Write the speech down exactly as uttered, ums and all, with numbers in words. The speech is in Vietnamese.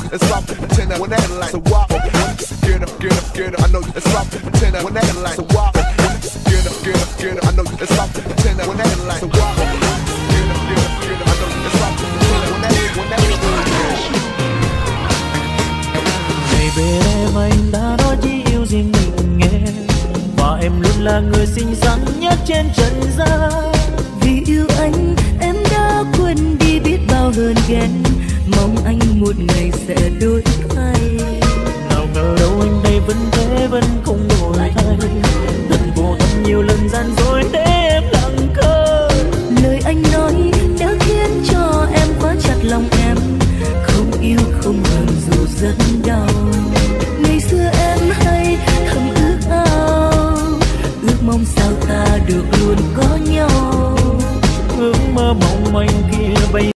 it's about to pretend that when that like so wild. Get up, get up, get up. I know you. It's about to pretend that when that like so wild. Get up, get up, get up. I know you. It's about to pretend that when that like so wild. Get up, get up, get up. I know you. It's about to pretend that when that when that like. Ngày bên em anh đã nói chỉ yêu riêng mình nghe, và em luôn là người xinh xắn nhất trên trần gian. Vì yêu anh em đã quên đi biết bao hơn ghen, mong anh một ngày sẽ đổi thay. Nào ngờ đâu anh đây vẫn thế vẫn không đổi thay, từng vô tâm nhiều lần gian dối để em lặng thơ. Lời anh nói đã khiến cho em quá chặt lòng em, không yêu không ngừng dù rất đau. Ngày xưa em hay thầm ước ao, ước mong sao ta được luôn có nhau. Ước mơ mong manh kia bây